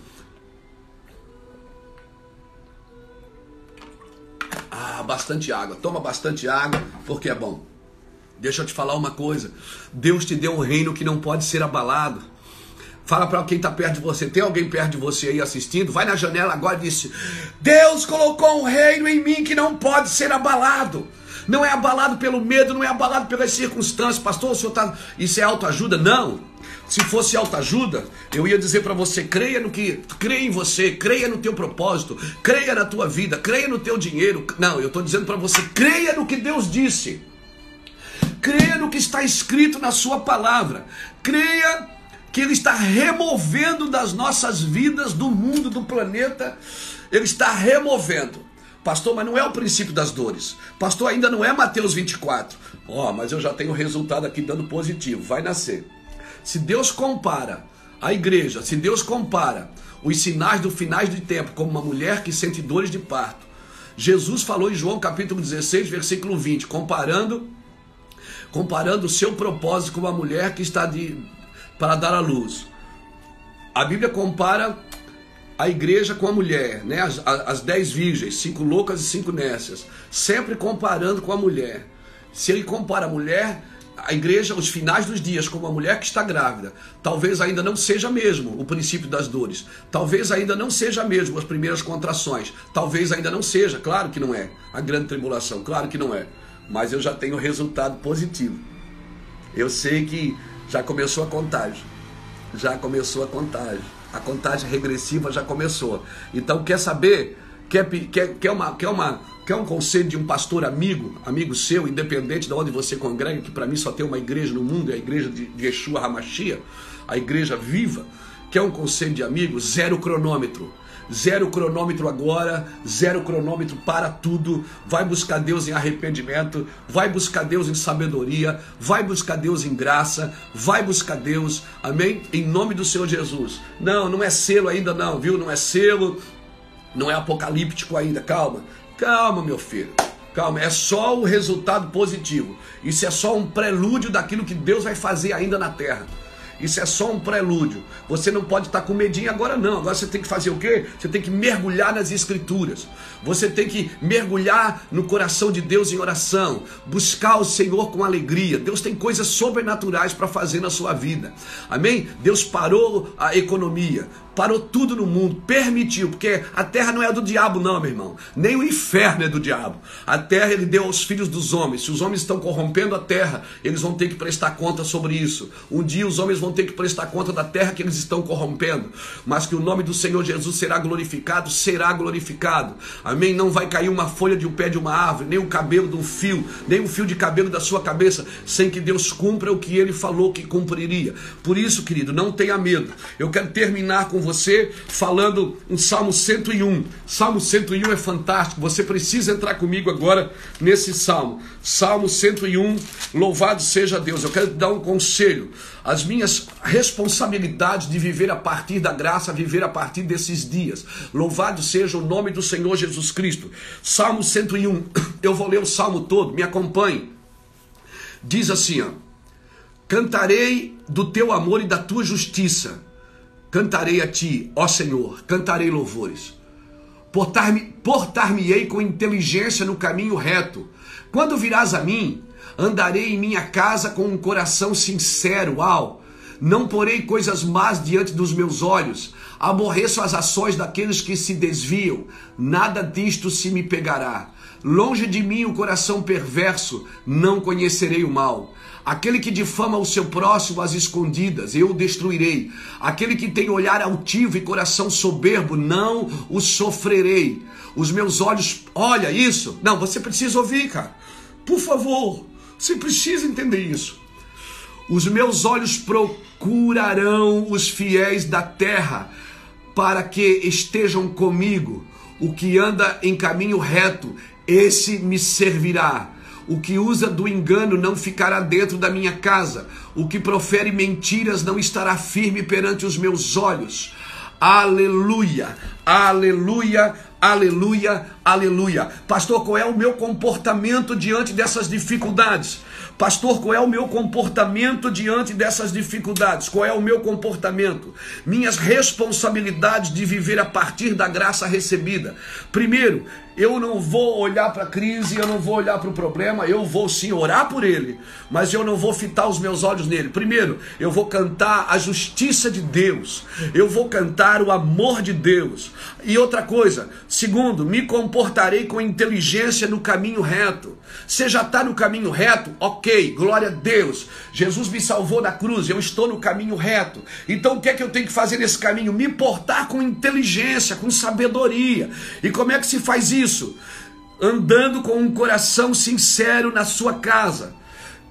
Bastante água. Toma bastante água, porque é bom. Deixa eu te falar uma coisa. Deus te deu um reino que não pode ser abalado. Fala para quem está perto de você. Tem alguém perto de você aí assistindo? Vai na janela agora e diz: Deus colocou um reino em mim que não pode ser abalado. Não é abalado pelo medo, não é abalado pelas circunstâncias. Pastor, o senhor tá... Isso é autoajuda? Não. Se fosse autoajuda, eu ia dizer para você: creia em você, creia no teu propósito, creia na tua vida, creia no teu dinheiro. Não, eu estou dizendo para você: creia no que Deus disse. Creia no que está escrito na sua palavra. Creia que Ele está removendo das nossas vidas, do mundo, do planeta. Ele está removendo. Pastor, mas não é o princípio das dores. Pastor, ainda não é Mateus 24. Mas eu já tenho o resultado aqui dando positivo. Vai nascer. Se Deus compara a igreja, se Deus compara os sinais do finais do tempo como uma mulher que sente dores de parto, Jesus falou em João capítulo 16, versículo 20, comparando o seu propósito com uma mulher que está para dar à luz. A Bíblia compara a igreja com a mulher, né? As 10 virgens, 5 loucas e 5 nécias, sempre comparando com a mulher. Se ele compara a mulher, a igreja, os finais dos dias, como a mulher que está grávida, talvez ainda não seja mesmo o princípio das dores, talvez ainda não seja mesmo as primeiras contrações, talvez ainda não seja, claro que não é, a grande tribulação, claro que não é, mas eu já tenho resultado positivo. Eu sei que já começou a contagem, a contagem regressiva já começou. Então quer saber, quer um conselho de um pastor amigo seu, independente de onde você congrega, que para mim só tem uma igreja no mundo, é a igreja de Yeshua HaMashiach, a igreja viva. Quer um conselho de amigo? Zero cronômetro. Zero cronômetro agora, zero cronômetro para tudo. Vai buscar Deus em arrependimento, vai buscar Deus em sabedoria, vai buscar Deus em graça, vai buscar Deus, amém? Em nome do Senhor Jesus. Não é selo ainda não, viu? Não é selo, não é apocalíptico ainda, calma, meu filho. Calma, é só o resultado positivo. Isso é só um prelúdio daquilo que Deus vai fazer ainda na terra. Isso é só um prelúdio. Você não pode estar com medinho agora não. Agora você tem que fazer o quê? Você tem que mergulhar nas escrituras. Você tem que mergulhar no coração de Deus em oração. Buscar o Senhor com alegria. Deus tem coisas sobrenaturais para fazer na sua vida. Amém? Deus parou a economia. Parou tudo no mundo, permitiu, porque a terra não é do diabo não, meu irmão, nem o inferno é do diabo. A terra ele deu aos filhos dos homens. Se os homens estão corrompendo a terra, eles vão ter que prestar conta sobre isso. Um dia os homens vão ter que prestar conta da terra que eles estão corrompendo, mas que o nome do Senhor Jesus será glorificado, amém? Não vai cair uma folha de um pé de uma árvore, nem o cabelo de um fio, nem um fio de cabelo da sua cabeça, sem que Deus cumpra o que ele falou que cumpriria. Por isso, querido, não tenha medo. Eu quero terminar com você falando um Salmo 101. Salmo 101 é fantástico. Você precisa entrar comigo agora nesse Salmo. Salmo 101, louvado seja Deus. Eu quero te dar um conselho. As minhas responsabilidades de viver a partir da graça, viver a partir desses dias. Louvado seja o nome do Senhor Jesus Cristo. Salmo 101. Eu vou ler o Salmo todo, me acompanhe. Diz assim, ó: cantarei do teu amor e da tua justiça. Cantarei a ti, ó Senhor, cantarei louvores. Portar-me-ei com inteligência no caminho reto. Quando virás a mim, andarei em minha casa com um coração sincero. Não porei coisas más diante dos meus olhos. Aborreço as ações daqueles que se desviam. Nada disto se me pegará. Longe de mim o coração perverso, não conhecerei o mal. Aquele que difama o seu próximo às escondidas, eu o destruirei. Aquele que tem olhar altivo e coração soberbo, não o sofrerei. Os meus olhos, olha isso. Não, você precisa ouvir, cara. Por favor, você precisa entender isso. Os meus olhos procurarão os fiéis da terra, para que estejam comigo. O que anda em caminho reto, esse me servirá. O que usa do engano não ficará dentro da minha casa. O que profere mentiras não estará firme perante os meus olhos. Aleluia, aleluia, aleluia, aleluia. Pastor, qual é o meu comportamento diante dessas dificuldades? Pastor, qual é o meu comportamento diante dessas dificuldades? Qual é o meu comportamento? Minhas responsabilidades de viver a partir da graça recebida. Primeiro, eu não vou olhar para a crise, eu não vou olhar para o problema, eu vou sim orar por ele, mas eu não vou fitar os meus olhos nele. Primeiro, eu vou cantar a justiça de Deus, eu vou cantar o amor de Deus. E outra coisa, segundo, me comportarei com inteligência no caminho reto. Você já está no caminho reto? Ok, glória a Deus. Jesus me salvou na cruz, eu estou no caminho reto. Então o que é que eu tenho que fazer nesse caminho? Me portar com inteligência, com sabedoria. E como é que se faz isso? Andando com um coração sincero na sua casa.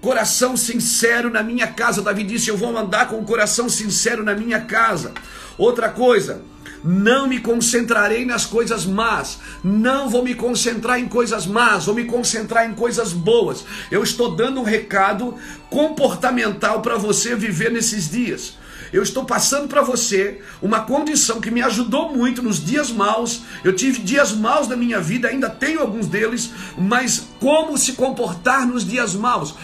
coração sincero na minha casa. Davi disse: eu vou andar com o coração sincero na minha casa. Outra coisa, não me concentrarei nas coisas más, não vou me concentrar em coisas más, vou me concentrar em coisas boas. Eu estou dando um recado comportamental para você viver nesses dias. Eu estou passando para você uma condição que me ajudou muito nos dias maus. Eu tive dias maus na minha vida, ainda tenho alguns deles, mas como se comportar nos dias maus?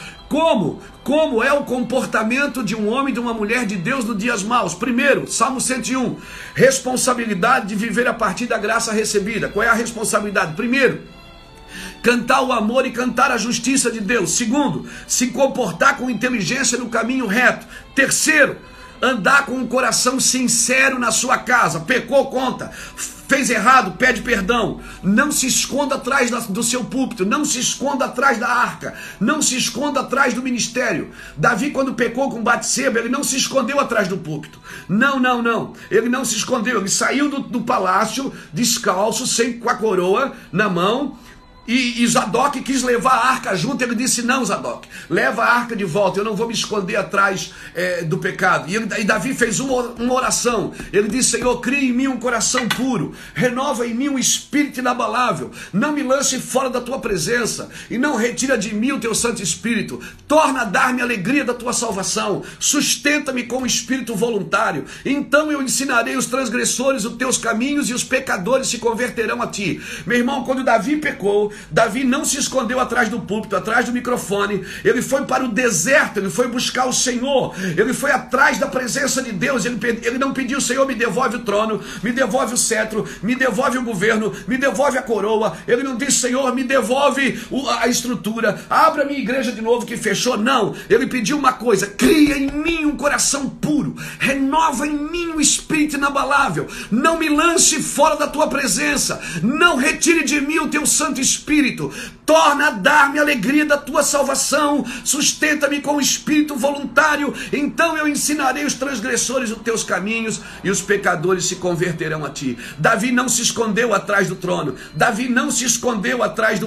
Como é o comportamento de um homem e de uma mulher de Deus nos dias maus? Primeiro, Salmo 101, responsabilidade de viver a partir da graça recebida. Qual é a responsabilidade? Primeiro, cantar o amor e cantar a justiça de Deus. Segundo, se comportar com inteligência no caminho reto. Terceiro, andar com um coração sincero na sua casa. Pecou, conta. Fez errado, pede perdão. Não se esconda atrás do seu púlpito. Não se esconda atrás da arca. Não se esconda atrás do ministério. Davi, quando pecou com Batseba, ele não se escondeu atrás do púlpito. Não. Ele não se escondeu. Ele saiu do palácio descalço, com a coroa na mão. E Zadok quis levar a arca junto. Ele disse: não, Zadok, leva a arca de volta, eu não vou me esconder atrás do pecado. E Davi fez uma oração. Ele disse: Senhor, cria em mim um coração puro, renova em mim um espírito inabalável, não me lance fora da tua presença, e não retira de mim o teu Santo Espírito. Torna a dar-me a alegria da tua salvação, sustenta-me com o espírito voluntário. Então eu ensinarei os transgressores os teus caminhos, e os pecadores se converterão a ti. Meu irmão, quando Davi pecou, Davi não se escondeu atrás do púlpito, atrás do microfone. Ele foi para o deserto, ele foi buscar o Senhor, ele foi atrás da presença de Deus. Ele não pediu: Senhor, me devolve o trono, me devolve o cetro, me devolve o governo, me devolve a coroa. Ele não disse: Senhor, me devolve a estrutura, abra a minha igreja de novo que fechou. Não, ele pediu uma coisa: cria em mim um coração puro, renova em mim um espírito inabalável, não me lance fora da tua presença, não retire de mim o teu Santo Espírito, torna a dar-me a alegria da tua salvação, sustenta-me com o espírito voluntário. Então eu ensinarei os transgressores os teus caminhos, e os pecadores se converterão a ti. Davi não se escondeu atrás do trono, Davi não se escondeu atrás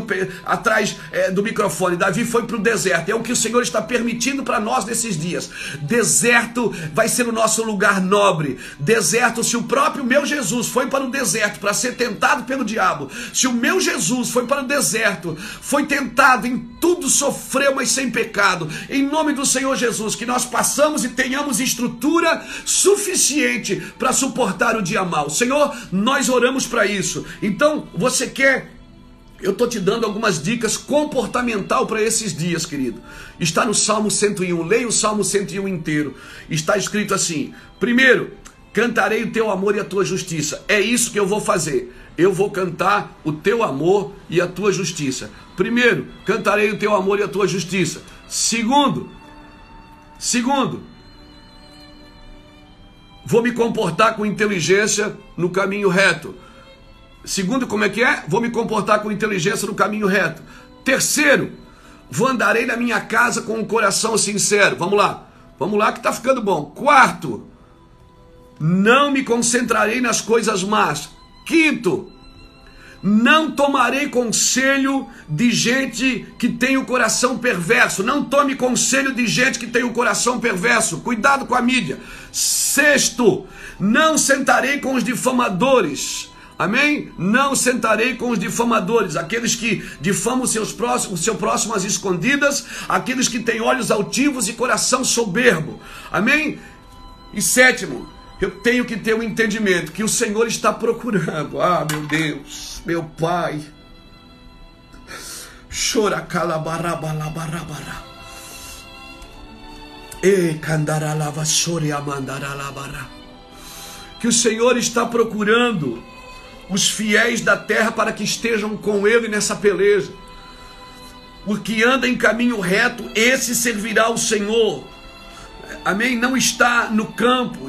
do microfone. Davi foi para o deserto. É o que o Senhor está permitindo para nós nesses dias. Deserto vai ser o nosso lugar nobre. Deserto, se o próprio meu Jesus foi para o deserto para ser tentado pelo diabo, se o meu Jesus foi para o deserto, foi tentado em tudo, sofreu, mas sem pecado, em nome do Senhor Jesus, que nós passamos e tenhamos estrutura suficiente para suportar o dia mau. Senhor, nós oramos para isso. Então, você quer... Eu estou te dando algumas dicas comportamental para esses dias, querido. Está no Salmo 101, leia o Salmo 101 inteiro. Está escrito assim: primeiro, cantarei o teu amor e a tua justiça. É isso que eu vou fazer. Eu vou cantar o teu amor e a tua justiça. Primeiro, cantarei o teu amor e a tua justiça. Segundo, vou me comportar com inteligência no caminho reto. Segundo, como é que é? Vou me comportar com inteligência no caminho reto. Terceiro, andarei na minha casa com um coração sincero. Vamos lá que está ficando bom. Quarto, não me concentrarei nas coisas más. Quinto, não tomarei conselho de gente que tem o coração perverso. Não tome conselho de gente que tem o coração perverso. Cuidado com a mídia. Sexto, não sentarei com os difamadores. Amém? Não sentarei com os difamadores, aqueles que difamam o seu próximo às escondidas, aqueles que têm olhos altivos e coração soberbo. Amém? E sétimo, eu tenho que ter um entendimento que o Senhor está procurando. Ah, meu Deus, meu Pai. Chora calabarabalabarabará. E candaralava chore amandaralabara. Que o Senhor está procurando os fiéis da terra para que estejam com Ele nessa peleja. O que anda em caminho reto, esse servirá ao Senhor. Amém? Não está no campo,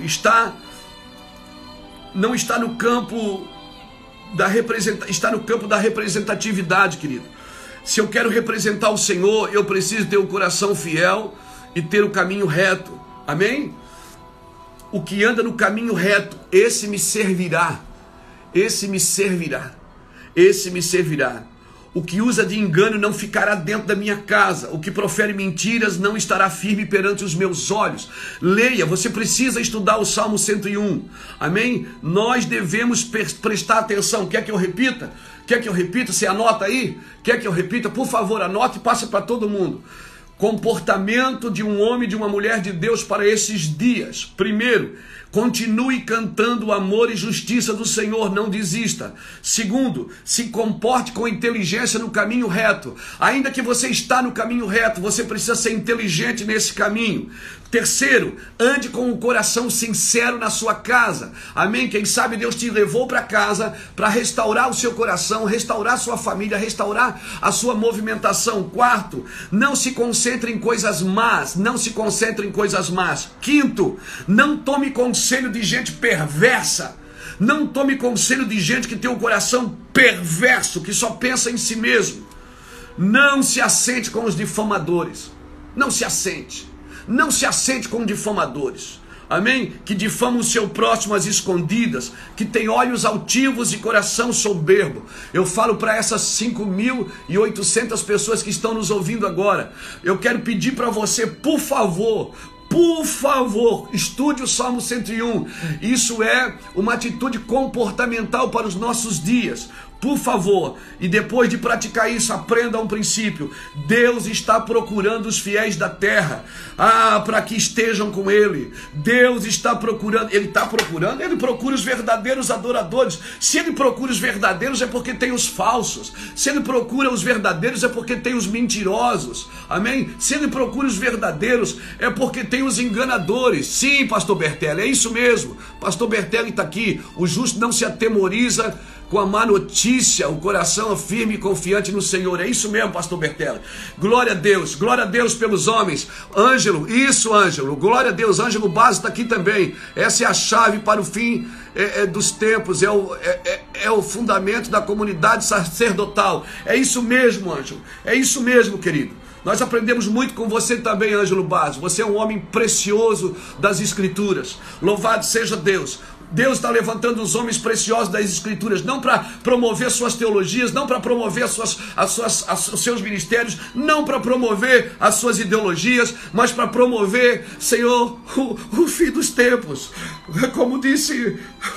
não está no campo está no campo da representatividade, querido. Se eu quero representar o Senhor, eu preciso ter um coração fiel e ter o caminho reto. Amém? O que anda no caminho reto, esse me servirá. Esse me servirá. Esse me servirá. O que usa de engano não ficará dentro da minha casa. O que profere mentiras não estará firme perante os meus olhos. Leia, você precisa estudar o Salmo 101. Amém? Nós devemos prestar atenção. Quer que eu repita? Quer que eu repita? Você anota aí? Quer que eu repita? Por favor, anote e passe para todo mundo. Comportamento de um homem e de uma mulher de Deus para esses dias. Primeiro, continue cantando o amor e justiça do Senhor, não desista. Segundo, se comporte com inteligência no caminho reto. Ainda que você está no caminho reto, você precisa ser inteligente nesse caminho. Terceiro, ande com o coração sincero na sua casa. Amém? Quem sabe Deus te levou para casa para restaurar o seu coração, restaurar a sua família, restaurar a sua movimentação. Quarto, não se concentre em coisas más. Não se concentre em coisas más. Quinto, não tome conselho de gente perversa. Não tome conselho de gente que tem um coração perverso, que só pensa em si mesmo. Não se assente com os difamadores. Não se assente. Não se assente com difamadores, amém? Que difamam o seu próximo às escondidas, que tem olhos altivos e coração soberbo. Eu falo para essas 5.800 pessoas que estão nos ouvindo agora. Eu quero pedir para você, por favor, estude o Salmo 101. Isso é uma atitude comportamental para os nossos dias. Por favor, e depois de praticar isso, aprenda um princípio. Deus está procurando os fiéis da terra, para que estejam com Ele. Deus está procurando, Ele está procurando, Ele procura os verdadeiros adoradores. Se Ele procura os verdadeiros, é porque tem os falsos. Se Ele procura os verdadeiros, é porque tem os mentirosos. Amém? Se Ele procura os verdadeiros, é porque tem os enganadores. Sim, pastor Bertelli, é isso mesmo. Pastor Bertelli está aqui. O justo não se atemoriza com a má notícia, o coração firme e confiante no Senhor. É isso mesmo, pastor Bertelli. Glória a Deus pelos homens. Ângelo, isso, Ângelo. Glória a Deus, Ângelo Base está aqui também. Essa é a chave para o fim dos tempos, é o fundamento da comunidade sacerdotal. É isso mesmo, Ângelo. É isso mesmo, querido. Nós aprendemos muito com você também, Ângelo Base. Você é um homem precioso das Escrituras. Louvado seja Deus. Deus está levantando os homens preciosos das Escrituras, não para promover suas teologias, não para promover os seus ministérios, não para promover as suas ideologias, mas para promover, Senhor, o fim dos tempos. Como disse,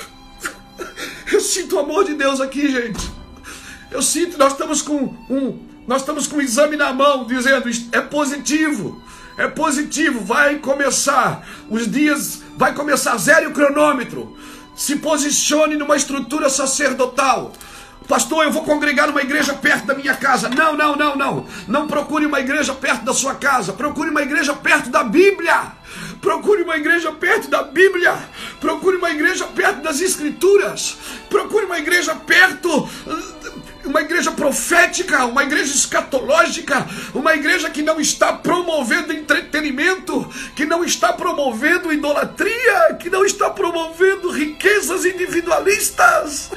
eu sinto o amor de Deus aqui, gente. Eu sinto, nós estamos com um exame na mão, dizendo, é positivo. É positivo, vai começar os dias, vai começar, zero o cronômetro. Se posicione numa estrutura sacerdotal. Pastor, eu vou congregar numa igreja perto da minha casa. Não. Não procure uma igreja perto da sua casa. Procure uma igreja perto da Bíblia. Procure uma igreja perto da Bíblia. Procure uma igreja perto das Escrituras. Procure uma igreja perto, uma igreja profética, uma igreja escatológica, uma igreja que não está promovendo entretenimento, que não está promovendo idolatria, que não está promovendo riquezas individualistas,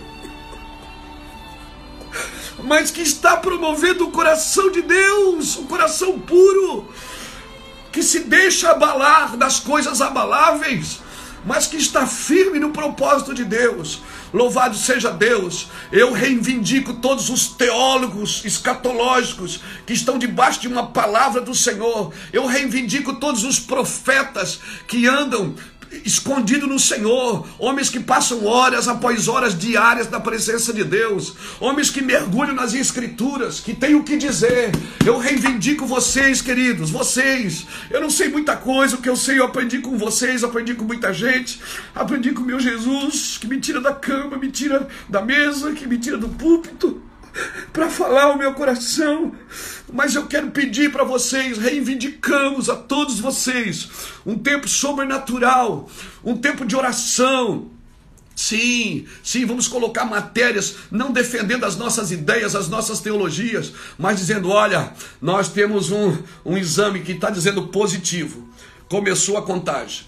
mas que está promovendo o coração de Deus, um coração puro, que se deixa abalar das coisas abaláveis, mas que está firme no propósito de Deus. Louvado seja Deus. Eu reivindico todos os teólogos escatológicos que estão debaixo de uma palavra do Senhor. Eu reivindico todos os profetas que andam escondido no Senhor, homens que passam horas após horas diárias na presença de Deus, homens que mergulham nas Escrituras, que têm o que dizer. Eu reivindico vocês, queridos, vocês. Eu não sei muita coisa, o que eu sei eu aprendi com vocês, aprendi com muita gente, aprendi com meu Jesus, que me tira da cama, me tira da mesa, que me tira do púlpito para falar o meu coração. Mas eu quero pedir para vocês, reivindicamos a todos vocês um tempo sobrenatural, um tempo de oração. Sim, vamos colocar matérias, não defendendo as nossas ideias, as nossas teologias, mas dizendo, olha, nós temos um exame que está dizendo positivo. Começou a contagem.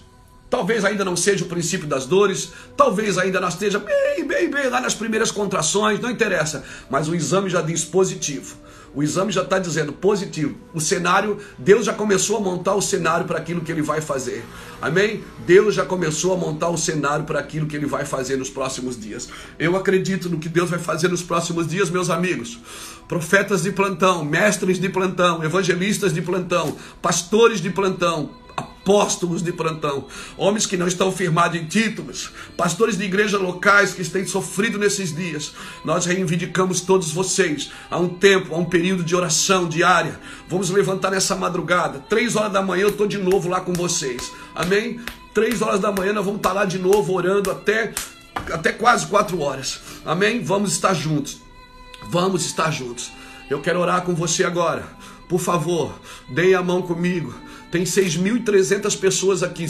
Talvez ainda não seja o princípio das dores, talvez ainda não esteja bem lá nas primeiras contrações, não interessa. Mas o exame já diz positivo. O exame já está dizendo positivo. O cenário, Deus já começou a montar o cenário para aquilo que Ele vai fazer. Amém? Deus já começou a montar o cenário para aquilo que Ele vai fazer nos próximos dias. Eu acredito no que Deus vai fazer nos próximos dias, meus amigos. Profetas de plantão, mestres de plantão, evangelistas de plantão, pastores de plantão, apóstolos de plantão, homens que não estão firmados em títulos, pastores de igrejas locais que têm sofrido nesses dias. Nós reivindicamos todos vocês a um tempo, a um período de oração diária. Vamos levantar nessa madrugada, 3 horas da manhã eu estou de novo lá com vocês, amém? 3 horas da manhã nós vamos estar lá de novo orando até quase 4 horas, amém? Vamos estar juntos, vamos estar juntos. Eu quero orar com você agora. Por favor, deem a mão comigo. Tem 6.300 pessoas aqui,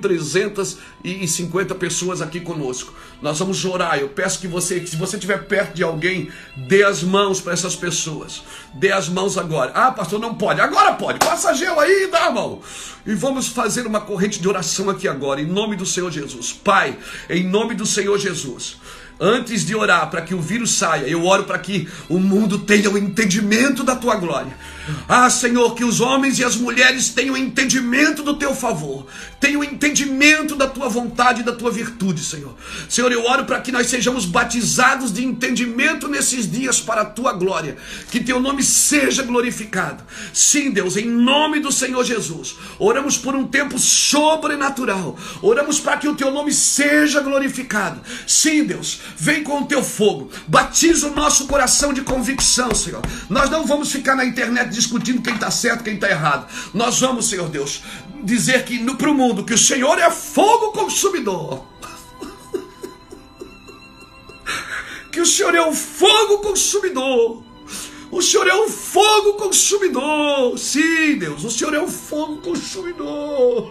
6.350 pessoas aqui conosco. Nós vamos orar. Eu peço que você, se você estiver perto de alguém, dê as mãos para essas pessoas. Dê as mãos agora. Ah, pastor, não pode. Agora pode. Passa gel aí e dá a mão. E vamos fazer uma corrente de oração aqui agora, em nome do Senhor Jesus. Pai, em nome do Senhor Jesus. Antes de orar para que o vírus saia, eu oro para que o mundo tenha o entendimento da tua glória. Ah, Senhor, que os homens e as mulheres tenham entendimento do teu favor, tenham entendimento da tua vontade e da tua virtude, Senhor. Senhor, eu oro para que nós sejamos batizados de entendimento nesses dias para a tua glória, que teu nome seja glorificado. Sim, Deus, em nome do Senhor Jesus, oramos por um tempo sobrenatural, oramos para que o teu nome seja glorificado. Sim, Deus, vem com o teu fogo, batiza o nosso coração de convicção, Senhor. Nós não vamos ficar na internet discutindo quem está certo, quem está errado. Nós vamos, Senhor Deus, dizer que para o mundo que o Senhor é fogo consumidor. Que o Senhor é um fogo consumidor. O Senhor é um fogo consumidor. Sim, Deus, o Senhor é um fogo consumidor.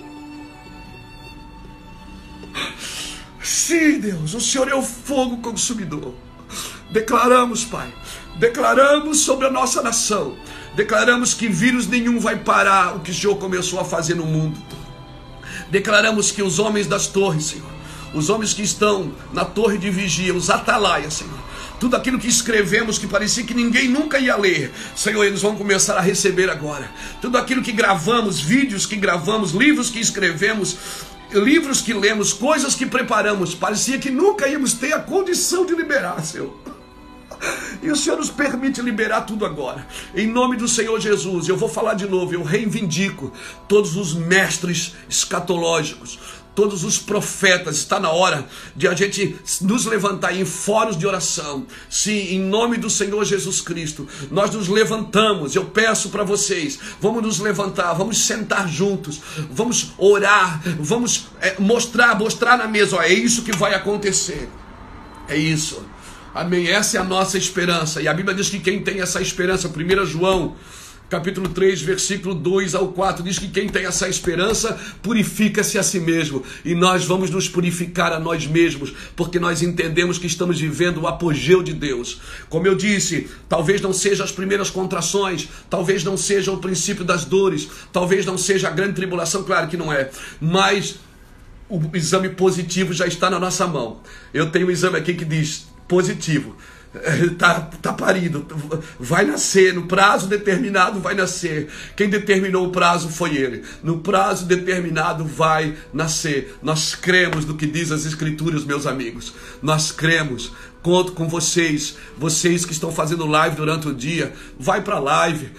Sim, Deus, o Senhor é o fogo consumidor. Declaramos, Pai, declaramos sobre a nossa nação, declaramos que vírus nenhum vai parar o que o Senhor começou a fazer no mundo. Declaramos que os homens das torres, Senhor, os homens que estão na torre de vigia, os atalaias, Senhor, tudo aquilo que escrevemos que parecia que ninguém nunca ia ler, Senhor, eles vão começar a receber agora. Tudo aquilo que gravamos, vídeos que gravamos, livros que escrevemos, livros que lemos, coisas que preparamos, parecia que nunca íamos ter a condição de liberar, Senhor. E o Senhor nos permite liberar tudo agora. Em nome do Senhor Jesus, eu vou falar de novo, eu reivindico todos os mestres escatológicos, todos os profetas. Está na hora de a gente nos levantar em fóruns de oração. Sim, em nome do Senhor Jesus Cristo, nós nos levantamos. Eu peço para vocês, vamos nos levantar, vamos sentar juntos, vamos orar, vamos mostrar na mesa, ó, é isso que vai acontecer. É isso. Amém, essa é a nossa esperança. E a Bíblia diz que quem tem essa esperança, 1 João capítulo 3, versículo 2 ao 4, diz que quem tem essa esperança purifica-se a si mesmo. E nós vamos nos purificar a nós mesmos, porque nós entendemos que estamos vivendo o apogeu de Deus. Como eu disse, talvez não seja as primeiras contrações, talvez não seja o princípio das dores, talvez não seja a grande tribulação, claro que não é, mas o exame positivo já está na nossa mão. Eu tenho um exame aqui que diz positivo. Tá parido, vai nascer, no prazo determinado vai nascer. Quem determinou o prazo foi Ele. No prazo determinado vai nascer. Nós cremos no que diz as Escrituras, meus amigos. Nós cremos. Conto com vocês, vocês que estão fazendo live durante o dia, vai para a live,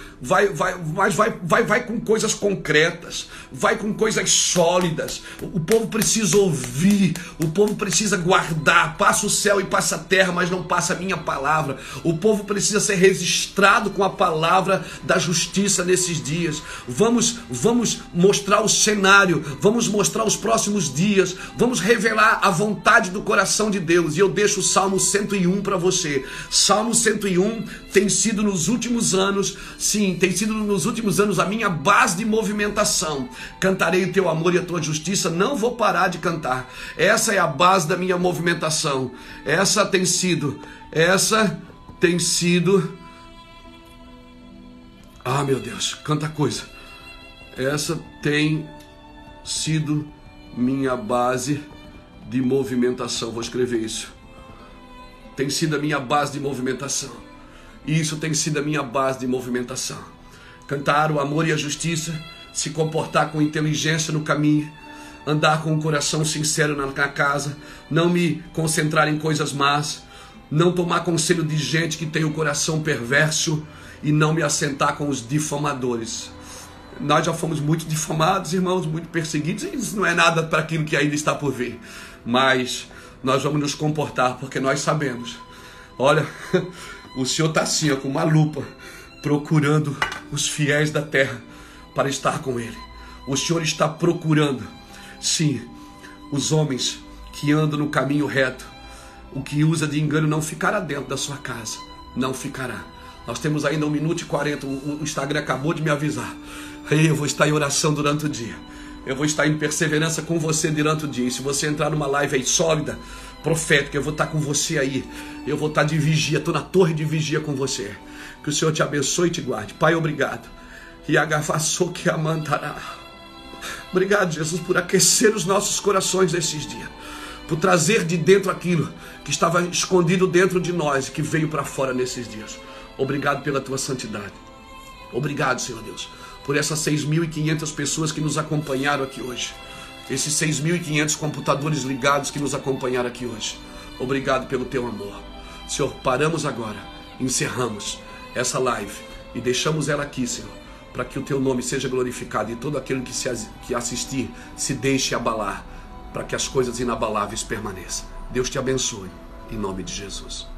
vai com coisas concretas, vai com coisas sólidas. O povo precisa ouvir, o povo precisa guardar. Passa o céu e passa a terra, mas não passa a minha palavra. O povo precisa ser registrado com a palavra da justiça nesses dias. Vamos mostrar o cenário, vamos mostrar os próximos dias, vamos revelar a vontade do coração de Deus. E eu deixo o Salmo 101 para você. Salmo 101 tem sido nos últimos anos, sim, tem sido nos últimos anos a minha base de movimentação. Cantarei o teu amor e a tua justiça, não vou parar de cantar. Essa é a base da minha movimentação. Essa tem sido, ah, meu Deus, quanta coisa. Essa tem sido minha base de movimentação. Vou escrever isso. Tem sido a minha base de movimentação. Isso tem sido a minha base de movimentação. Cantar o amor e a justiça, se comportar com inteligência no caminho, andar com o coração sincero na casa, não me concentrar em coisas más, não tomar conselho de gente que tem o coração perverso e não me assentar com os difamadores. Nós já fomos muito difamados, irmãos, muito perseguidos, e isso não é nada para aquilo que ainda está por vir. Mas nós vamos nos comportar, porque nós sabemos. Olha, o Senhor está assim, ó, com uma lupa, procurando os fiéis da terra para estar com Ele. O Senhor está procurando, sim, os homens que andam no caminho reto. O que usa de engano não ficará dentro da sua casa. Não ficará. Nós temos ainda 1 minuto e 40. O Instagram acabou de me avisar. Eu vou estar em oração durante o dia. Eu vou estar em perseverança com você durante o dia. E se você entrar numa live aí sólida, profética, eu vou estar com você aí. Eu vou estar de vigia. Estou na torre de vigia com você. Que o Senhor te abençoe e te guarde. Pai, obrigado. E agafaçou que amantará. Obrigado, Jesus, por aquecer os nossos corações nesses dias. Por trazer de dentro aquilo que estava escondido dentro de nós e que veio para fora nesses dias. Obrigado pela tua santidade. Obrigado, Senhor Deus, por essas 6.500 pessoas que nos acompanharam aqui hoje. Esses 6.500 computadores ligados que nos acompanharam aqui hoje. Obrigado pelo teu amor. Senhor, paramos agora, encerramos essa live e deixamos ela aqui, Senhor, para que o teu nome seja glorificado e todo aquele que assistir se deixe abalar, para que as coisas inabaláveis permaneçam. Deus te abençoe, em nome de Jesus.